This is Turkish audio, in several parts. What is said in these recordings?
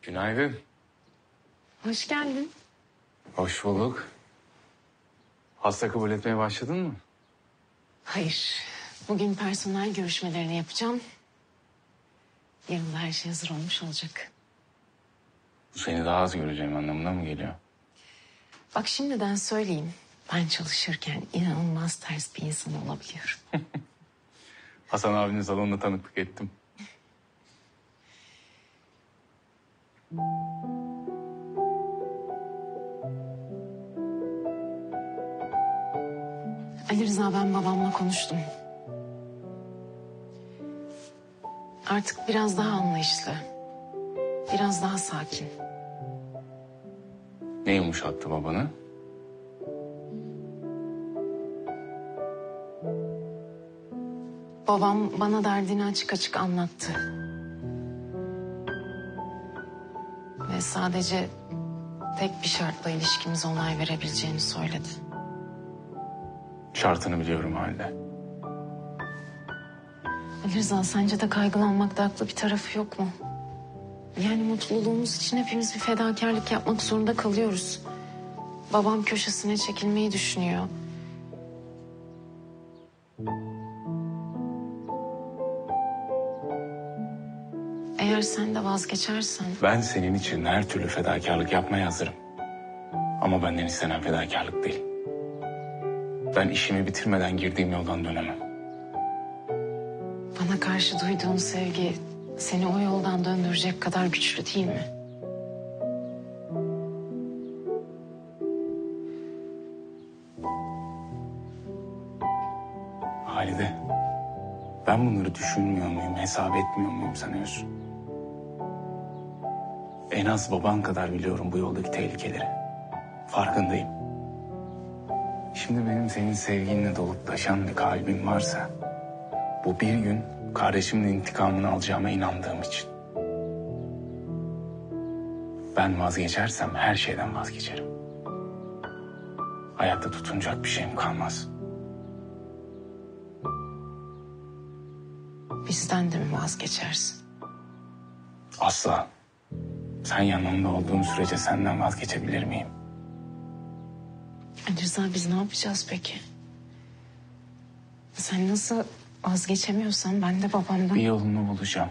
Günaydın. Hoş geldin. Hoş bulduk. Hasta kabul etmeye başladın mı? Hayır. Bugün personel görüşmelerini yapacağım. Yarın da her şey hazır olmuş olacak. Bu seni daha az göreceğim anlamına mı geliyor? Bak şimdiden söyleyeyim. Ben çalışırken inanılmaz ters bir insan olabiliyorum. Hasan abinin salonuna tanıklık ettim. Ali Rıza, ben babamla konuştum. Artık biraz daha anlayışlı. Biraz daha sakin. Ne yumuşattı babanı? Babam bana derdini açık açık anlattı. Ve sadece tek bir şartla ilişkimize onay verebileceğini söyledi. Şartını biliyorum halde. Ali Rıza, sence de kaygılanmakta haklı bir tarafı yok mu? Yani mutluluğumuz için hepimiz bir fedakarlık yapmak zorunda kalıyoruz. Babam köşesine çekilmeyi düşünüyor. Eğer sen de vazgeçersen... Ben senin için her türlü fedakarlık yapmaya hazırım. Ama benden istenen fedakarlık değil. Ben işimi bitirmeden girdiğim yoldan dönemem. Bana karşı duyduğun sevgi seni o yoldan döndürecek kadar güçlü değil mi? Halide, ben bunları düşünmüyor muyum, hesap etmiyor muyum sanıyorsun? En az baban kadar biliyorum bu yoldaki tehlikeleri. Farkındayım. Şimdi benim senin sevginle dolup taşan bir kalbim varsa... bu bir gün kardeşimin intikamını alacağıma inandığım için. Ben vazgeçersem her şeyden vazgeçerim. Hayatta tutunacak bir şeyim kalmaz. Bizden de mi vazgeçersin? Asla. Sen yanımda olduğun sürece senden vazgeçebilir miyim? Ali Rıza, biz ne yapacağız peki? Sen nasıl vazgeçemiyorsan ben de babamdan... Bir yolunu bulacağım.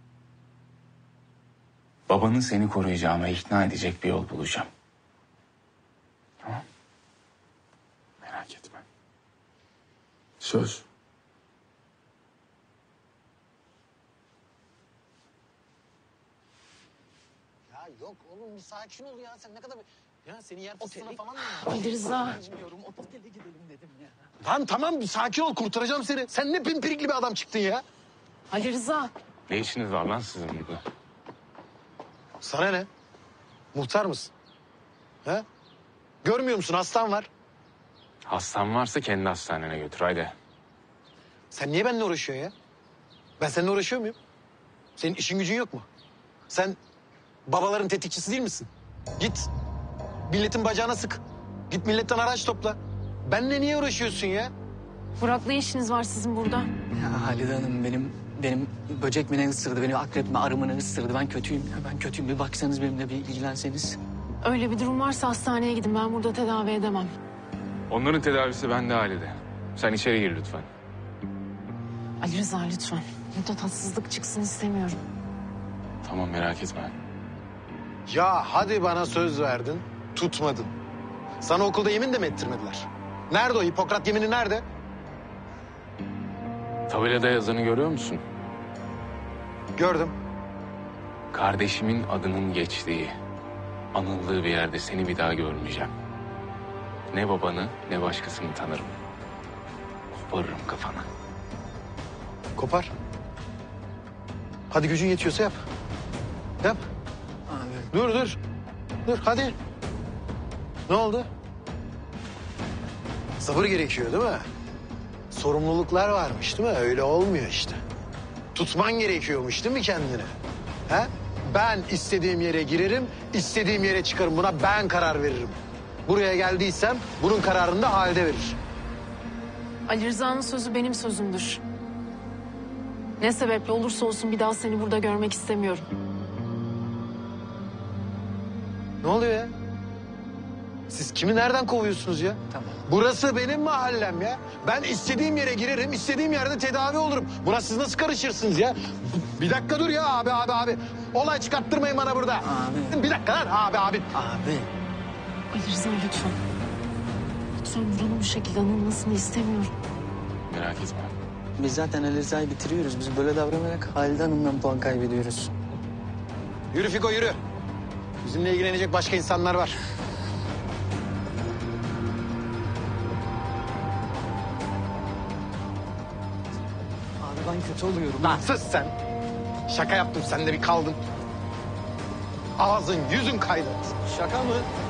Babanın seni koruyacağıma ikna edecek bir yol bulacağım. Tamam. Merak etme. Söz. Ya yok oğlum bir sakin ol ya. Sen ne kadar... Ya seni yer fıstığına falan mı? Ali Rıza. Bilmiyorum. Otele gidelim dedim ya. Lan tamam bir sakin ol. Kurtaracağım seni. Sen ne pimpirikli bir adam çıktın ya. Ali Rıza. Ne işiniz var lan sizin burada? Sana ne? Muhtar mısın? He? Görmüyor musun? Hastan var. Hastan varsa kendi hastanene götür haydi. Sen niye benimle uğraşıyorsun ya? Ben seninle uğraşıyor muyum? Senin işin gücün yok mu? Sen babaların tetikçisi değil misin? Git. Milletin bacağına sık. Git milletten araç topla. Benimle niye uğraşıyorsun ya? Burak, ne işiniz var sizin burada? Ya Halide Hanım benim böcek mi ne ısırdı, beni akrep mi arı mı ne ısırdı. Ben kötüyüm ya, ben kötüyüm. Bir baksanız benimle bir ilgilenseniz. Öyle bir durum varsa hastaneye gidin. Ben burada tedavi edemem. Onların tedavisi bende Halide. Sen içeri gir lütfen. Ali Rıza, lütfen. Burada tatsızlık çıksın istemiyorum. Tamam merak etme. Ya hadi bana söz verdin, tutmadın. Sana okulda yemin de mi ettirmediler? Nerede o Hipokrat yemini nerede? Tabelada yazanı görüyor musun? Gördüm. Kardeşimin adının geçtiği, anıldığı bir yerde seni bir daha görmeyeceğim. Ne babanı ne başkasını tanırım. Koparırım kafana. Kopar. Hadi gücün yetiyorsa yap. Yap. Abi Dur dur. Dur hadi. Ne oldu? Sabır gerekiyor değil mi? Sorumluluklar varmış değil mi? Öyle olmuyor işte. Tutman gerekiyormuş değil mi kendini? He? Ben istediğim yere girerim, istediğim yere çıkarım. Buna ben karar veririm. Buraya geldiysem bunun kararını da Halide verir. Ali Rıza'nın sözü benim sözümdür. Ne sebeple olursa olsun bir daha seni burada görmek istemiyorum. Ne oluyor ya? Siz kimi nereden kovuyorsunuz ya? Tamam. Burası benim mahallem ya. Ben istediğim yere girerim, istediğim yerde tedavi olurum. Buna siz nasıl karışırsınız ya? Bir dakika dur ya abi. Olay çıkarttırmayın bana burada. Abi. Bir dakika lan abi. Abi. Ali Rıza lütfen. Lütfen buranın bu şekilde anılmasını istemiyorum. Merak etme. Biz zaten Ali Rıza'yı bitiriyoruz. Biz böyle davranarak Halide Hanım'dan puan kaybediyoruz. Yürü Fiko yürü. Bizimle ilgilenecek başka insanlar var. Abi ben kötü oluyorum. Lan sus sen. Şaka yaptım sen de bir kaldın. Ağzın yüzün kaydı. Şaka mı?